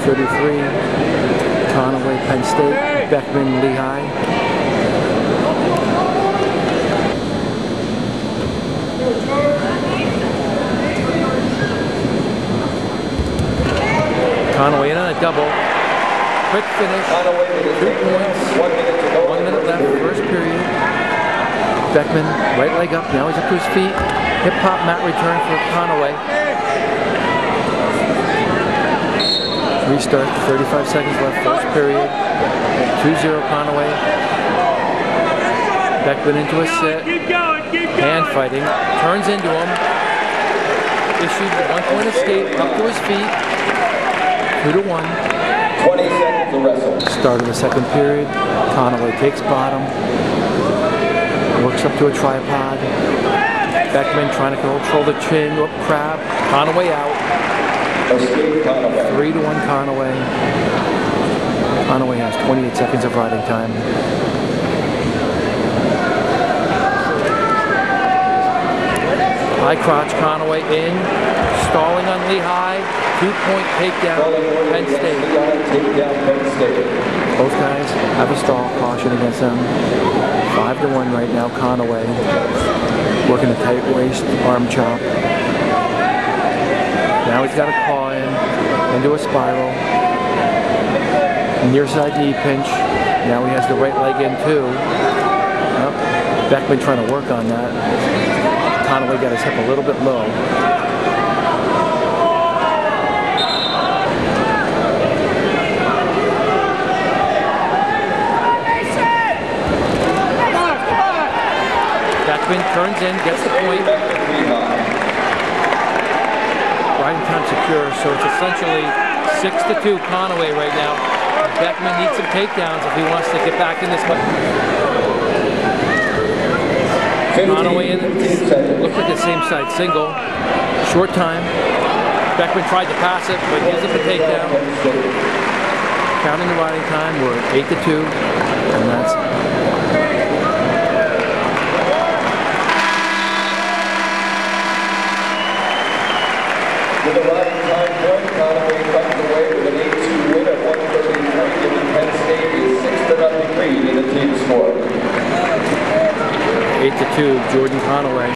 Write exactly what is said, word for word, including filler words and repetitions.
thirty-three, Conaway, Penn State, Beckman, Lehigh. Conaway in on a double. Quick finish. Two points. One minute left. First period. Beckman, right leg up. Now he's up to his feet. Hip hop mat return for Conaway. Restart. thirty-five seconds left. First period. two zero Conaway. Beckman into a sit. Hand fighting. Turns into him. Issued the one point escape. Up to his feet. Two to one. twenty seconds to wrestle. Start of the second period. Conaway takes bottom. Works up to a tripod. Beckman trying to control the chin. Up crab. Conaway out. Escape Conaway. Three to one Conaway. Conaway has twenty-eight seconds of riding time. High crotch Conaway in. Stalling on Lehigh. Two-point takedown, Penn State. Both guys have a stall, caution against them. Five to one right now, Conaway. Working a tight waist, arm chop. Now he's got a claw in, into a spiral. Near side knee pinch. Now he has the right leg in too. Yep. Beckman trying to work on that. Conaway got his hip a little bit low. Beckman turns in, gets the point. Riding time secure, so it's essentially six to two Conaway right now. Beckman needs some takedowns if he wants to get back in this one. Conaway in, looks like a same side single. Short time. Beckman tried to pass it, but gives it the takedown. Counting the riding time, we're at eight to two, and that's with the riding time point, Conaway comes away with an eight two win at one thirty-three, giving Penn State a six to nothing lead in the team score. eight to two, Jordan Conaway.